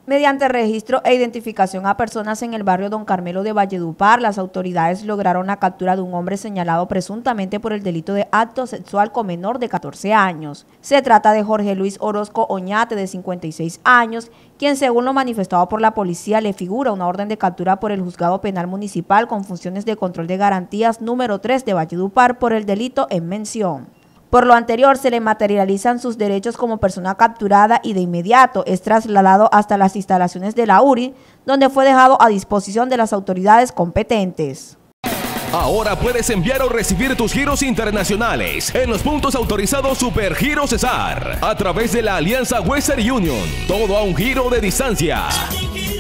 Mediante registro e identificación a personas en el barrio Don Carmelo de Valledupar, las autoridades lograron la captura de un hombre señalado presuntamente por el delito de acto sexual con menor de 14 años. Se trata de Jorge Luis Orozco Oñate, de 56 años, quien, según lo manifestado por la policía, le figura una orden de captura por el Juzgado Penal Municipal con funciones de control de garantías número 3 de Valledupar por el delito en mención. Por lo anterior, se le materializan sus derechos como persona capturada y de inmediato es trasladado hasta las instalaciones de la URI, donde fue dejado a disposición de las autoridades competentes. Ahora puedes enviar o recibir tus giros internacionales en los puntos autorizados Supergiro Cesar a través de la alianza Western Union, todo a un giro de distancia.